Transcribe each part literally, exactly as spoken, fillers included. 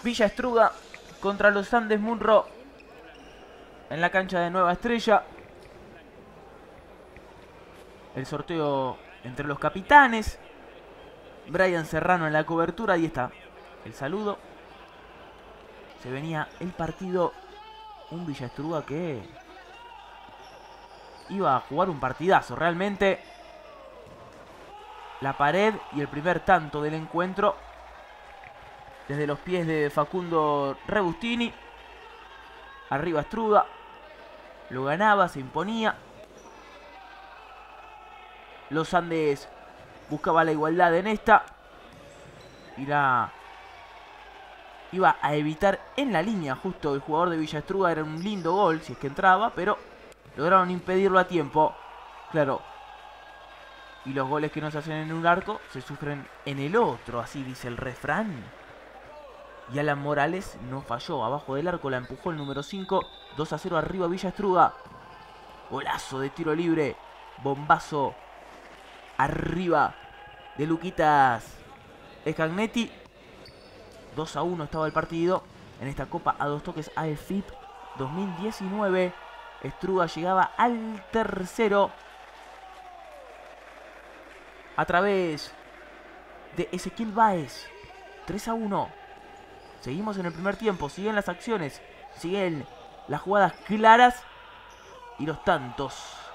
Villa Estruga contra los Andes Munro en la cancha de Nueva Estrella. El sorteo entre los capitanes. Brian Serrano en la cobertura. Ahí está el saludo. Se venía el partido. Un Villa Estruga que iba a jugar un partidazo realmente. La pared y el primer tanto del encuentro desde los pies de Facundo Rebustini. Arriba Estruga. Lo ganaba, se imponía. Los Andes buscaba la igualdad en esta. Y la iba a evitar en la línea justo el jugador de Villa Estruga. Era un lindo gol si es que entraba, pero lograron impedirlo a tiempo. Claro. Y los goles que no se hacen en un arco se sufren en el otro, así dice el refrán. Y Alan Morales no falló. Abajo del arco la empujó el número cinco. dos a cero arriba Villa Estruga. Golazo de tiro libre. Bombazo arriba de Luquitas Scagnetti. dos a uno estaba el partido en esta Copa a dos toques A F I P dos mil diecinueve. Estruga llegaba al tercero a través de Ezequiel Báez. tres a uno. Seguimos en el primer tiempo. Siguen las acciones. Siguen las jugadas claras. Y los tantos.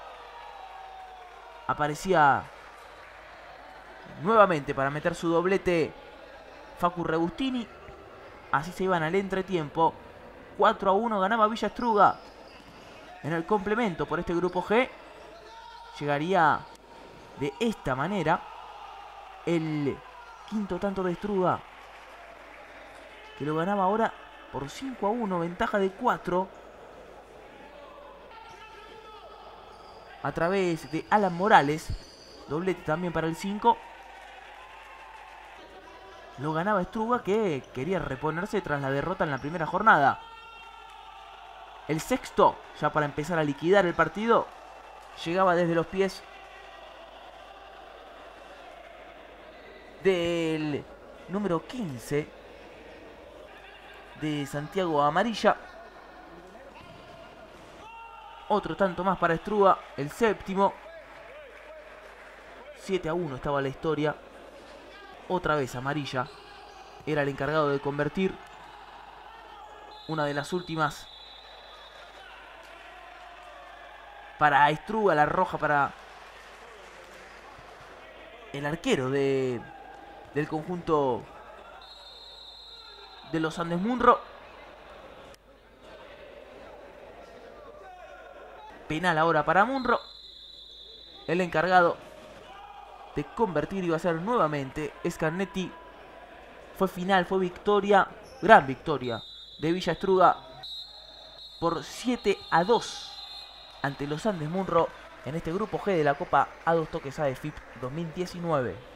Aparecía nuevamente para meter su doblete Facu Rebustini. Así se iban al entretiempo. cuatro a uno ganaba Villa Estruga. En el complemento por este grupo G. Llegaría de esta manera el quinto tanto de Estruga, que lo ganaba ahora por cinco a uno. Ventaja de cuatro. A través de Alan Morales. Doblete también para el cinco. Lo ganaba Estruga, que quería reponerse tras la derrota en la primera jornada. El sexto, ya para empezar a liquidar el partido, llegaba desde los pies del número quince de Santiago Amarilla. Otro tanto más para Estruga, el séptimo. siete a uno estaba la historia. Otra vez Amarilla era el encargado de convertir. Una de las últimas para Estruga, la roja para el arquero de, del conjunto de los Andes Munro. Penal ahora para Munro. El encargado de convertir iba a ser nuevamente Scagnetti. Fue final, fue victoria, gran victoria de Villa Estruga por siete a dos ante los Andes Munro en este grupo G de la Copa a dos toques A F I P dos mil diecinueve.